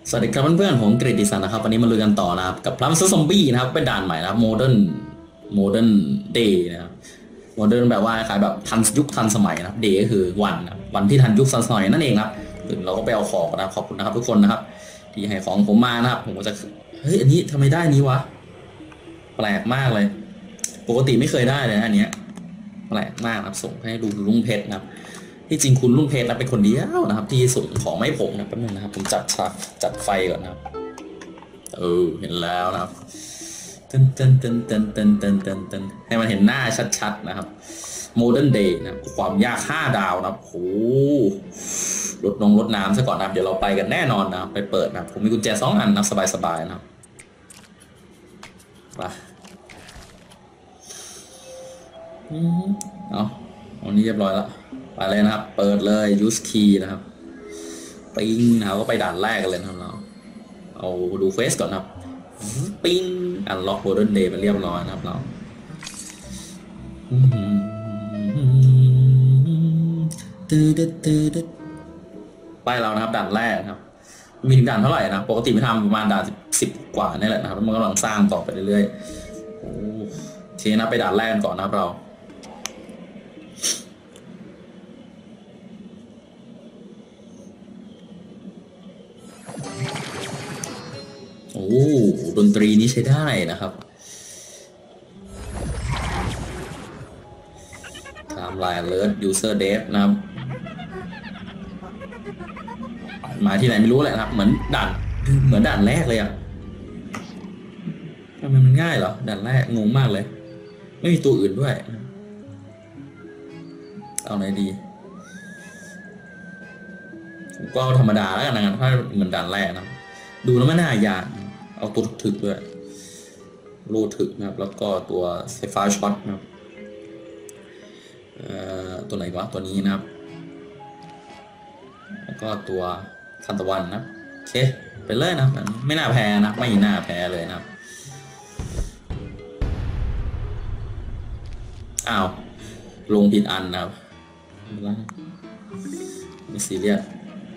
สวัสดีครับเพื่อนๆผมกฤติสันนะครับวันนี้มาลุยกันต่อนะครับกับพลัมซอมบี้นะครับเป็นด่านใหม่นะครับโมเดิร์นเดย์นะครับโมเดิร์นแบบว่าขายแบบทันยุคทันสมัยนะครับเดย์ก็คือวันนะวันที่ทันยุคทันสมัยนั่นเองครับถึงเราก็ไปเอาของนะครับขอบคุณนะครับทุกคนนะครับที่ให้ของผมมานะครับผมก็จะเฮ้ยอันนี้ทำไมได้นี้วะแปลกมากเลยปกติไม่เคยได้เลยนะอันเนี้ยแปลกมากนะครับส่งให้ดูลุงเพชรนะครับที่จริงคุณลุงเพชรนะเป็นคนเดียวนะครับที่ส่งของไม่ผมนะแป๊บนึงนะครับผมจัดไฟก่อนนะครับเห็นแล้วนะครับเต้นให้มันเห็นหน้าชัดๆนะครับ Modern Day นะความยาก5 ดาวนะครับโอ้ลดน้ำซะก่อนนะครับเดี๋ยวเราไปกันแน่นอนนะไปเปิดนะผมมีกุญแจ2 อันนะสบายๆนะครับไปเอาอันนี้เรียบร้อยแล้วไปเลยนะครับเปิดเลย use key นะครับปิ้งนะครับก็ไปด่านแรกกันเลยนะครับเราเอาดูเฟสก่อนนะครับปิ้งอันล็อกโมเดิร์นเดย์ไปเรียบร้อยนะครับเราไปเรานะครับด่านแรกนะครับมีถึงด่านเท่าไหร่นะปกติไม่ทำประมาณด่านสิบกว่านี่แหละนะครับมันกำลังสร้างต่อไปเรื่อยๆโอเคนะไปด่านแรกก่อนนะครับเราโอ้ดนตรีนี้ใช้ได้นะครับไทม์ไลน์ alert user dev นะครับมาที่ไหนไม่รู้แหละนะครับเหมือนด่านแรกเลยอ่ะทำไมมันง่ายเหรอด่านแรกงงมากเลยไม่มีตัวอื่นด้วยเอาไหนดีผมก็ธรรมดาแล้วกันนะถ้าเหมือนด่านแรกนะดูแล้วไม่น่ายากเอาตัวถึกด้วยโลถึกนะครับแล้วก็ตัวไฟฟ้าช็อตนะครับตัวไหนวะตัวนี้นะครับแล้วก็ตัวทันตะวันนะโอเคไปเลยนะไม่น่าแพ้นะไม่น่าแพ้เลยนะครับอ้าวลงผิดอันนะครับไม่ซีเรียส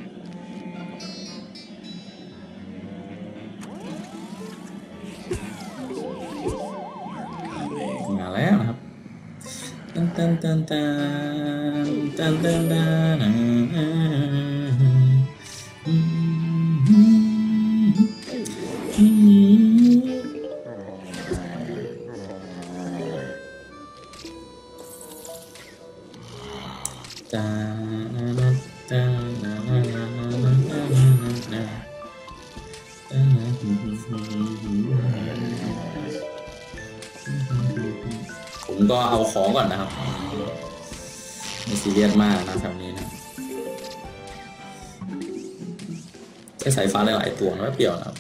มาแล้วนะครับผมก็เอาของก่อนนะครับไม่ซีเรียสมากนะแถวนี้นะใช้สายฟ้าหลายๆตัวนะเปรี้ยวนะครับ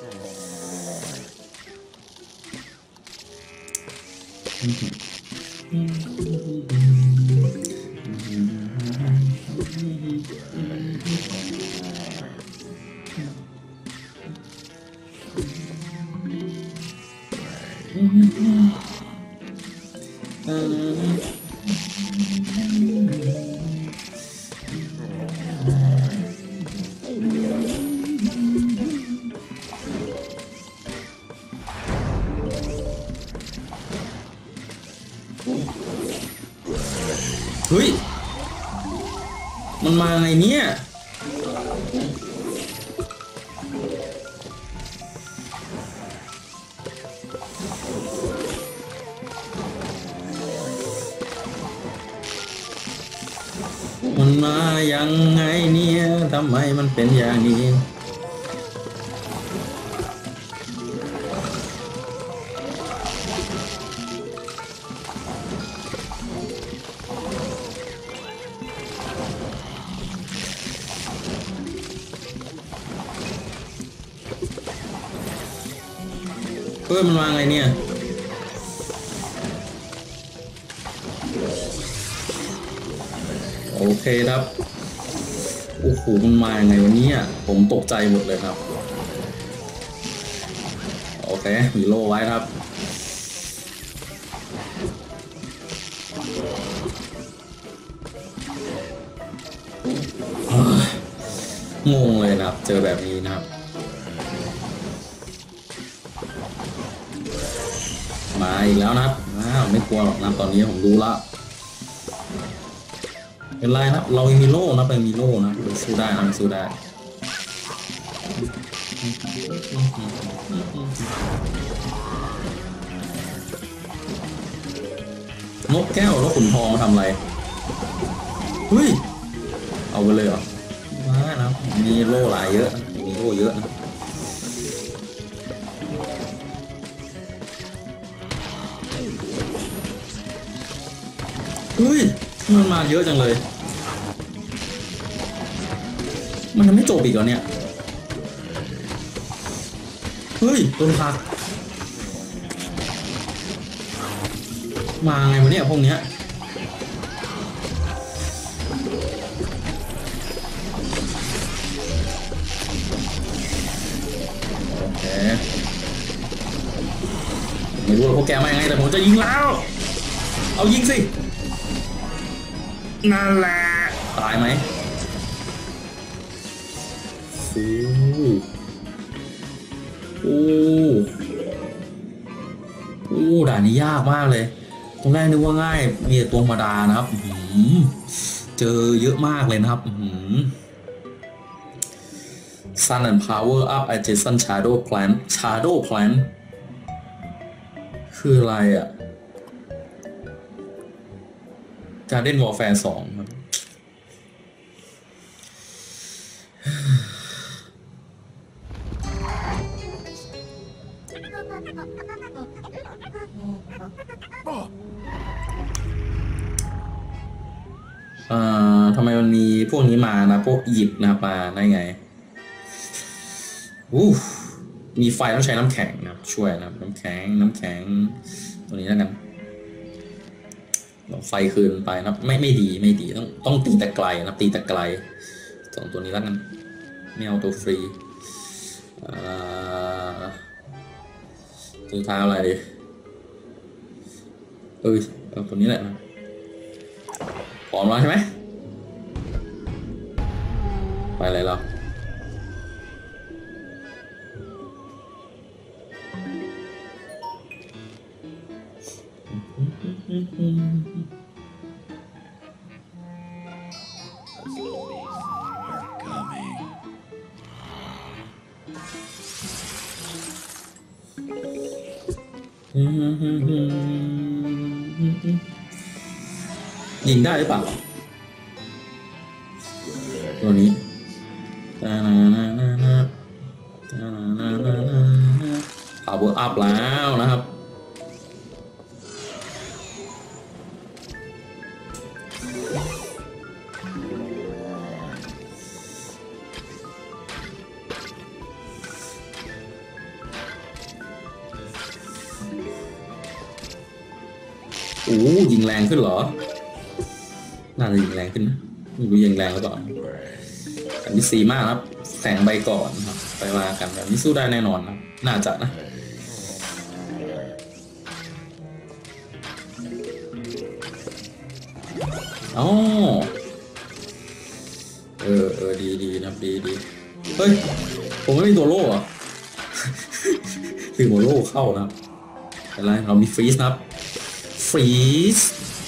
เฮ้ยมันมาไงเนี่ยมันมายังไงเนี่ยทำไมมันเป็นอย่างนี้มันมาไงเนี่ยโอเคครับโอ้โหมันมาไงวันนี้ผมตกใจหมดเลยครับโอเคมีโล่ไว้ครับงงเลยนะครับเจอแบบนี้นะครับมาอีกแล้วนะครับไม่กลัวหรอกนะตอนนี้ผมรู้ละเป็นไรนะเรายังมีโล่นะไปมีโล่นะสู้ได้นะสู้ได้นกแก้วแล้วขุนทองมาทำอะไรเฮ้ยเอาไปเลยเหรอมานะมีโล่หลายเยอะมีโล่เยอะนะเฮ้ยมันมาเยอะจังเลยมันยังไม่จบอีกเหรอเนี่ยเฮ้ยโดนพักมาไงวะเนี่ยพวกเนี้ยโอเคไม่รู้ว่าพวกแกมายังไงแต่ผมจะยิงแล้วเอายิงสินั่นแหละตายไหมโอ้ด่านนี้ยากมากเลยตรงแรกนึกว่าง่ายมีแต่ตัวธรรมดานะครับเจอเยอะมากเลยนะครับSun and Power Up Adjacent Shadow Plant Shadow Plant คืออะไรอ่ะ Garden Warfare 2ครับทำไมมันมีพวกนี้มานะพวกอียิปต์นะมาได้ไงมีไฟต้องใช้น้ำแข็งนะช่วยนะน้ำแข็งตัวนี้แล้วกันไฟคืนไปนะไม่ดีต้องตีแต่ไกลนะตีแต่ไกลสองตัวนี้แล้วกันไม่เอาตัวฟรีตัวท้ายอะไรดีเอาตัวนี้แหละนะพร้อมแล้วใช่ไหมไปเลยเรายิงได้หรือเปล่าตัวนี้power up แล้วนะครับยิงแรงขึ้นเหรอน่าจะยิงแรงขึ้นนะไม่รู้ยิงแรงหรือเปล่ากันที่4มากครับแสงใบก่อนครับไปมากันแบบนี้สู้ได้แน่นอนนะน่าจะนะอ๋อดีนะดีเฮ้ยผมไม่มีตัวโล่อะคือหัวโล่เข้านะครับอะไรเรามีฟรีสนะครับฟรีส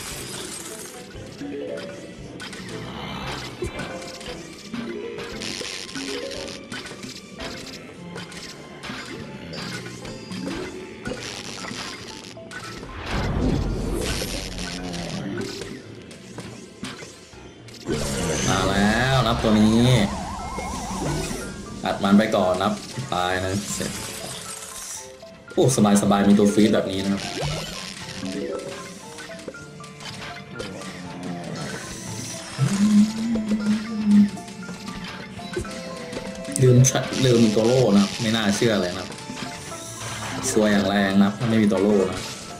มาแล้วนับตัวนี้อัดมันไปก่อนนับตายนะเสร็จสบายมีตัวฟรีสแบบนี้นะครับลืมตัวโล่นะไม่น่าเชื่อเลยนะซวยอย่างแรงนะถ้าไม่มีตัวโล่นะ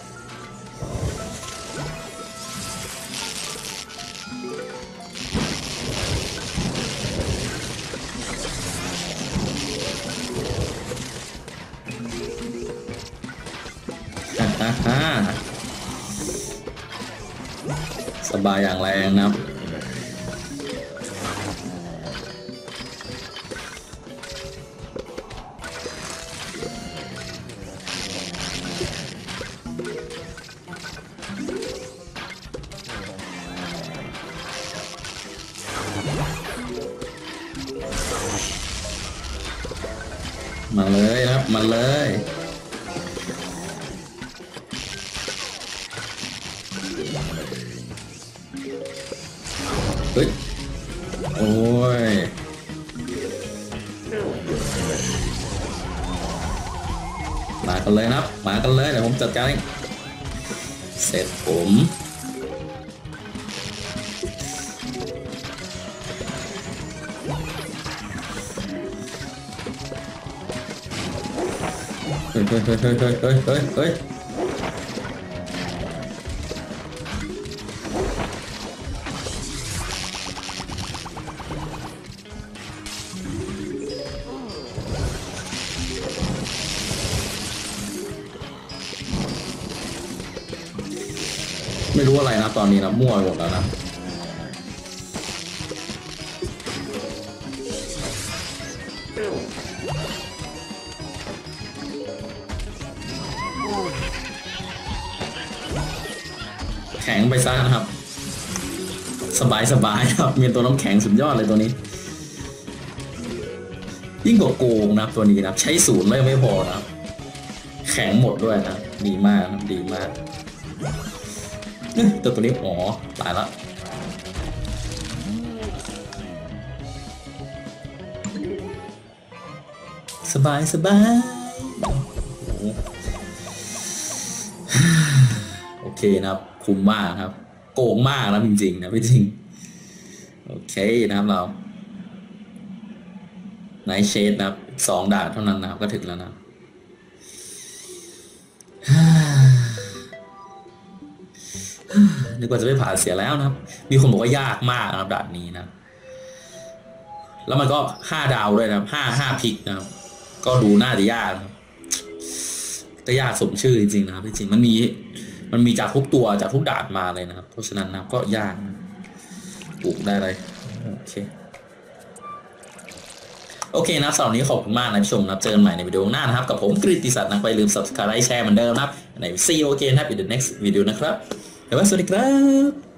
สบายอย่างแรงนะครับมาเลยนะครับมาเลยเฮ้ยโอ้ยมากันเลยนะครับมากันเลยเดี๋ยวผมจัดการเองเสร็จผมเฮ้ยไม่รู้อะไรนะตอนนี้นะมั่วหมดแล้วนะแข็งไปซะนะครับสบายครับมีตัวน้ำแข็งสุดยอดเลยตัวนี้ยิ่งกว่าโกงนะตัวนี้นะใช้ศูนย์ไม่พอนะแข็งหมดด้วยนะดีมากดีมากตัวนี้อ๋อตายละสบายโอเคนะครับคุ้มมากครับโกงมากนะจริงๆนะพี่จริงโอเคนะครับเราไนท์เชดนะครับ2 ด่านเท่านั้นนะครับก็ถึงแล้วนะนึกว่าจะไม่ผ่านเสียแล้วนะครับมีคนบอกว่ายากมากนะครับด่านนี้นะแล้วมันก็5 ดาวด้วยนะครับ5พิกนะครับก็ดูน่าจะยากนะแต่ยากสมชื่อจริงๆนะครับจริงๆมันมีจากทุกตัวจากทุกด่านมาเลยนะครับเพราะฉะนั้นนะก็ยากปลูกได้เลยโอเคนะสำหรับวันนี้ขอบคุณมากนะผู้ชมนะเจอกันใหม่ในวิดีโอหน้านะครับกับผมกฤติศักดิ์นะไปลืม subscribe แชร์เหมือนเดิมนะครับใน see you again ครับ in the next video นะครับสวัสดีครับ